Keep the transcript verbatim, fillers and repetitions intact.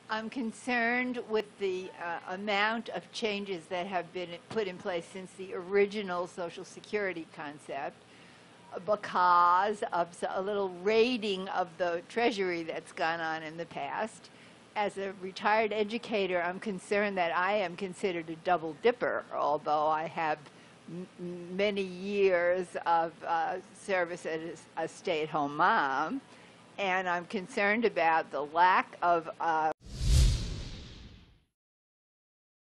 I'm concerned with the uh, amount of changes that have been put in place since the original Social Security concept, because of a little raiding of the Treasury that's gone on in the past. As a retired educator, I'm concerned that I am considered a double dipper, although I have m many years of uh, service as a stay-at-home mom. And I'm concerned about the lack of uh,